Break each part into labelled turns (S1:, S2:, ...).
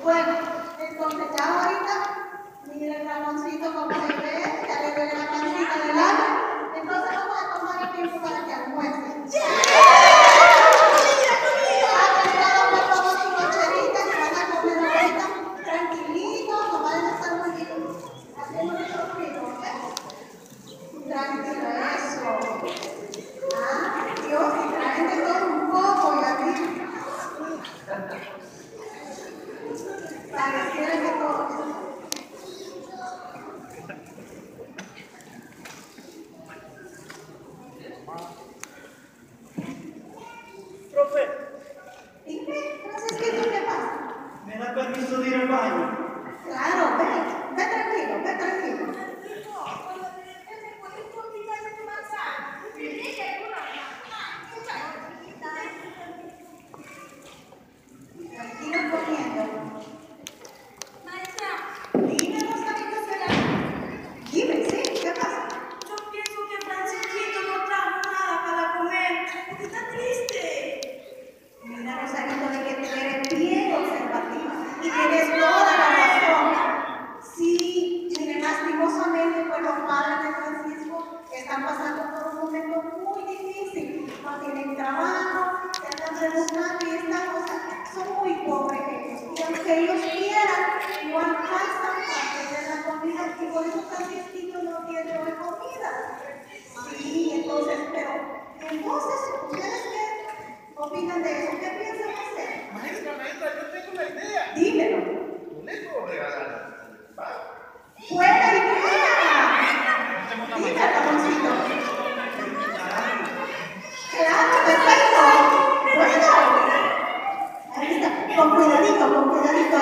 S1: Bueno, entonces ya ahorita, miren Ramoncito como se ve, ya le duele la pancita del lado. Entonces vamos a tomar el tiempo para que almuercen. Tranquilitos, no vayan a estar muy haciendo mucho ruido, ¿ok? Tranquilo, eso. Dios, y traen de todo un poco y así. Pareciera que todo.
S2: Profe,
S1: Dime, Francisquito, ¿qué pasa?
S2: ¿me da permiso de ir al baño?
S1: Claro, ve tranquilo, ve tranquilo. Tranquilo comiendo.
S3: Maestra,
S1: Dime, Rosarito, dime, sí, ¿qué pasa?
S3: yo pienso que Francisquito no trajo nada para comer, porque está triste.
S1: Mira, Rosarito, de que tú eres bien observativa y tienes toda la razón. Sí, mire, lastimosamente, pues los padres de Francisco están pasando por un momento muy difícil. No tienen trabajo, se andan rebuscando y están, o sea, son muy pobres ellos. Y aunque ellos quieran, no alcanzan para tener la comida y por eso Francisquito no tiene hoy comida. Sí, entonces, ¿ustedes qué opinan de eso? ¿Qué piensan hacer?
S2: Maestra, yo tengo una idea.
S1: Dímelo.
S2: No le puedo regalar.
S1: ¡Buena idea! Dime, Ramoncito. Claro, perfecto. Bueno. Ahí está. Con cuidadito, con cuidadito.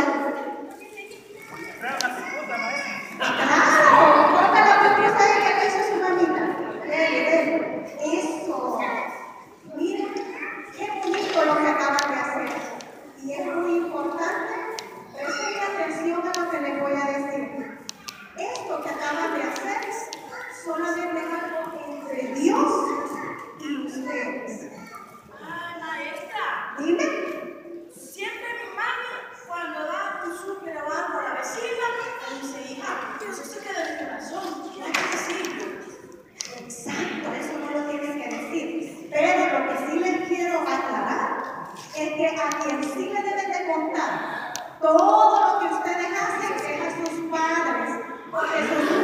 S1: Claro, ponga la pupusa ahí que eso es su mamita. Dele. Eso. Miren, qué bonito lo que acaban de hacer. Y es muy importante. Presten atención a lo que les voy a decir. Esto que acaban de hacer solamente es algo entre Dios y ustedes.
S3: Ay, maestra,
S1: Dime.
S3: siempre mi mami, cuando da un súper o algo a la vecina, me dice, hija, Dios se queda en el corazón, hay que decirlo.
S1: Exacto, eso no lo tienes que decir. Pero lo que sí les quiero aclarar es que a quien sí le deben de contar todo lo que ustedes hacen es a sus padres. Porque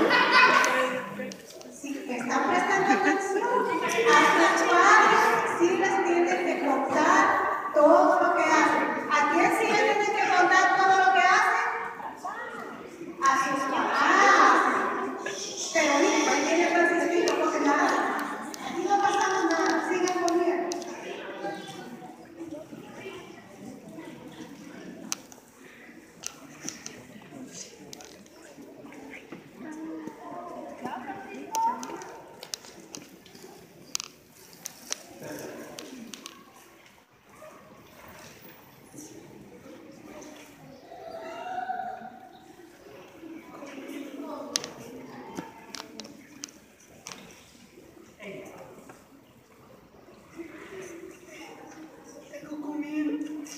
S1: si están prestando atención, a sus padres sí les tienen que contar todo lo que hacen. ¿A quién sí les tienen que contar todo lo que hacen? A sus papás. Pero miren, ahí viene Francisquito, porque nada, aquí no pasamos nada, sigan comiendo.
S2: Tengo comida.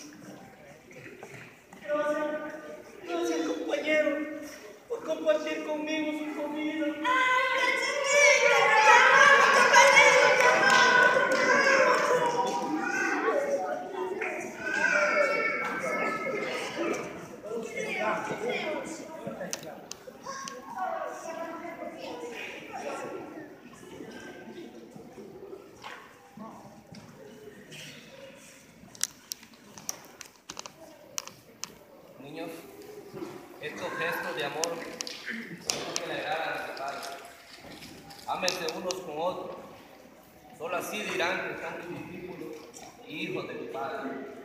S2: Gracias, compañero, por compartir conmigo su comida.
S3: Ay, Francisquito, te amamos, compañero, te amamos, te
S4: Niños, estos gestos de amor son los que le agradan a los padres. Ámense unos con otros. Solo así dirán que son mis discípulos y hijos de mi Padre.